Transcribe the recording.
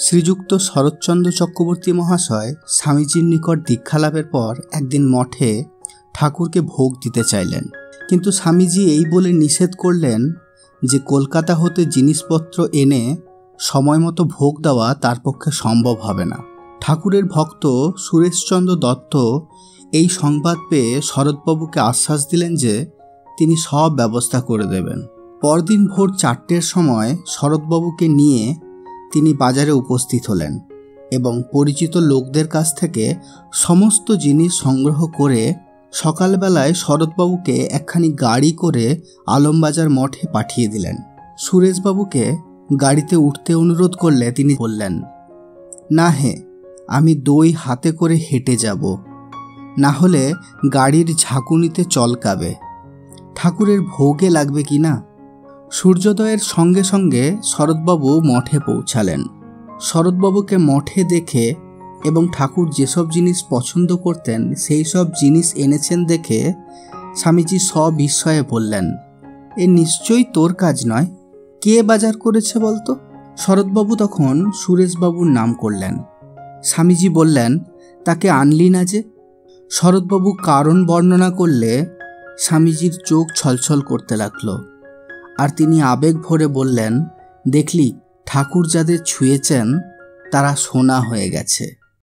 শ্রীযুক্ত শরৎচন্দ্র চক্রবর্তী মহাশয় স্বামীজির নিকট দীক্ষালাভের পর একদিন মঠে ঠাকুরকে ভোগ দিতে চাইলেন, কিন্তু স্বামীজি এই বলে নিষেধ করলেন যে কলকাতা হতে জিনিসপত্র এনে সময়মতো ভোগ দেওয়া তার পক্ষে সম্ভব হবে না। ঠাকুরের ভক্ত সুরেশচন্দ্র দত্ত এই সংবাদ পেয়ে শরৎবাবুকে আশ্বাস দিলেন যে তিনি সব ব্যবস্থা করে দেবেন। পরদিন ভোর 4টের সময় শরৎবাবুকে নিয়ে তিনি বাজারে উপস্থিত হলেন এবং পরিচিত লোকদের কাছ থেকে সমস্ত জিনিস সংগ্রহ করে সকালবেলায় শরৎবাবুকে একখানি গাড়ি করে আলমবাজার মঠে পাঠিয়ে দিলেন। সুরেশবাবুকে গাড়িতে উঠতে অনুরোধ করলে তিনি বললেন, না হে, আমি দই হাতে করে হেঁটে যাব, না হলে গাড়ির ঝাঁকুনিতে চলকাবে, ঠাকুরের ভোগে লাগবে কি না। সূর্যোদয়ের সঙ্গে সঙ্গে শরৎবাবু মঠে পৌঁছালেন। শরৎবাবুকে মঠে দেখে এবং ঠাকুর যেসব জিনিস পছন্দ করতেন সেই সব জিনিস এনেছেন দেখে স্বামীজি সবিস্ময়ে বললেন, এ নিশ্চয়ই তোর কাজ নয়, কে বাজার করেছে বলতো। শরৎবাবু তখন সুরেশবাবুর নাম করলেন। স্বামীজি বললেন, তাকে আনলি না যে? শরৎবাবু কারণ বর্ণনা করলে স্বামীজির চোখ ছলছল করতে লাগলো, আর তিনি আবেগ ভরে বললেন, দেখলি ঠাকুর যাদের ছুঁয়েছেন তারা সোনা হয়ে গেছে।